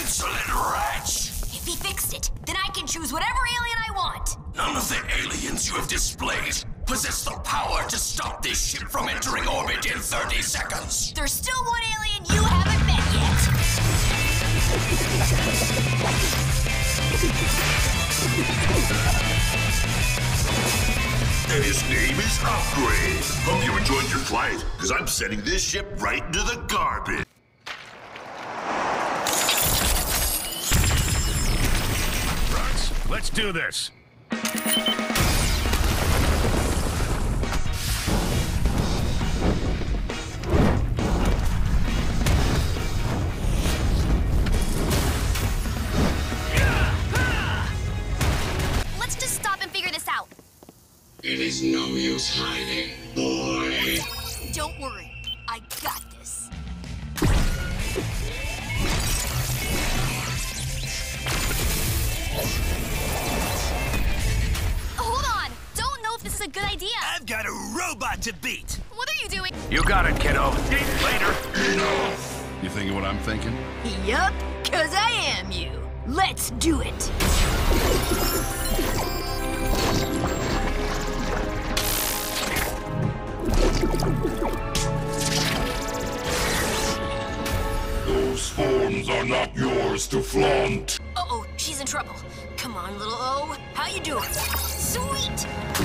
insolent wretch! If he fixed it, then I can choose whatever alien I want. None of the aliens you have displayed possess the power to stop this ship from entering orbit in 30 seconds. There's still one alien you haven't met yet. And his name is Upgrade. Hope you enjoyed your flight, because I'm sending this ship right into the garbage. Rux, let's do this. Let's just stop and figure this out. It is no use hiding, boy. Don't worry, I got this. Hold on! Don't know if this is a good idea. I've got a robot to beat. What are you doing? You got it, kiddo. Later. You thinking what I'm thinking? Yup, 'cause I am you. Let's do it. Those forms are not yours to flaunt. Uh-oh, she's in trouble. Come on, little O. How you doing? Sweet!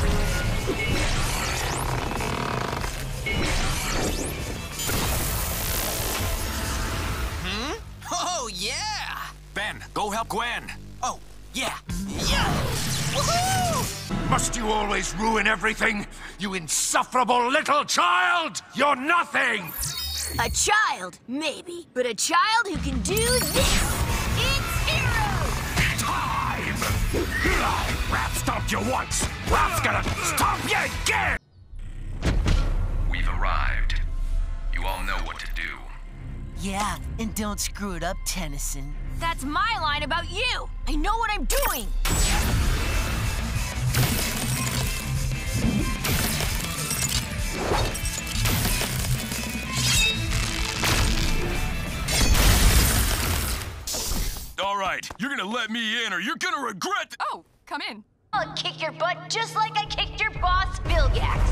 Oh, yeah! Ben, go help Gwen. Oh, yeah! Yeah! Woohoo! Must you always ruin everything? You insufferable little child! You're nothing! A child, maybe, but a child who can do this! It's Hero! Time! Raph stomped you once! Raph's gonna stomp you again! We've arrived. You all know what to do. Yeah, and don't screw it up, Tennyson. That's my line about you! I know what I'm doing! All right, you're gonna let me in or you're gonna regret Oh, come in. I'll kick your butt just like I kicked your boss, Vilgax.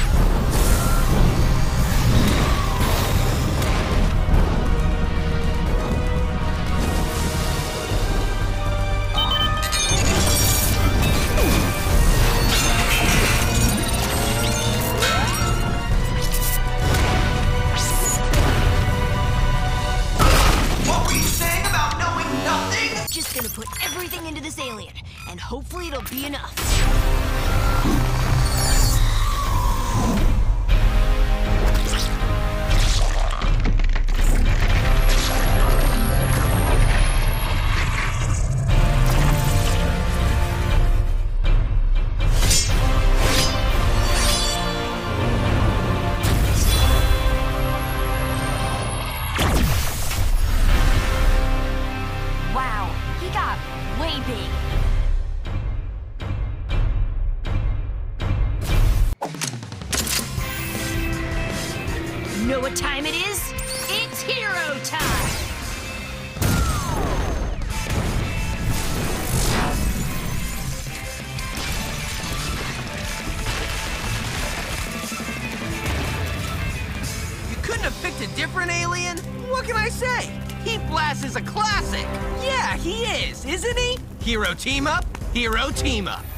What were you saying about knowing nothing? Just gonna put everything into this alien, and hopefully it'll be enough. Wow, he got way big. Know what time it is? It's hero time! You couldn't have picked a different alien? What can I say? Heat Blast is a classic. Yeah, he is, isn't he? Hero team up, hero team up.